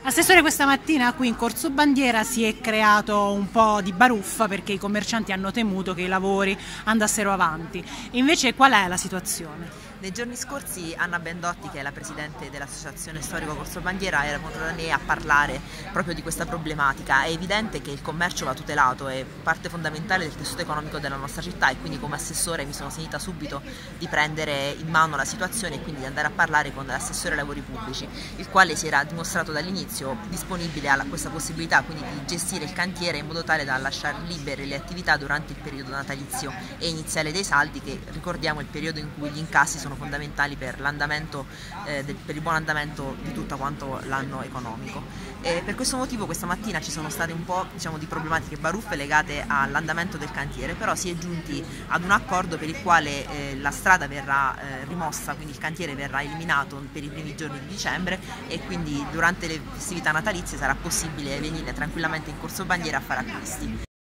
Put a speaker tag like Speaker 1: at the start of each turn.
Speaker 1: Assessore, questa mattina qui in Corso Bandiera si è creato un po' di baruffa perché i commercianti hanno temuto che i lavori andassero avanti. Invece qual è la situazione?
Speaker 2: Nei giorni scorsi Anna Bendotti, che è la presidente dell'Associazione Storico Corso Bandiera, era venuta da me a parlare proprio di questa problematica. È evidente che il commercio va tutelato, è parte fondamentale del tessuto economico della nostra città e quindi come assessore mi sono sentita subito di prendere in mano la situazione e quindi di andare a parlare con l'assessore ai lavori pubblici, il quale si era dimostrato dall'inizio disponibile a questa possibilità, quindi di gestire il cantiere in modo tale da lasciare libere le attività durante il periodo natalizio e iniziale dei saldi, che ricordiamo è il periodo in cui gli incassi sono fondamentali per l'andamento, per il buon andamento di tutto quanto l'anno economico. Per questo motivo questa mattina ci sono state un po' di problematiche baruffe legate all'andamento del cantiere, però si è giunti ad un accordo per il quale la strada verrà rimossa, quindi il cantiere verrà eliminato per i primi giorni di dicembre e quindi durante le festività natalizie sarà possibile venire tranquillamente in Corso Bandiera a fare acquisti.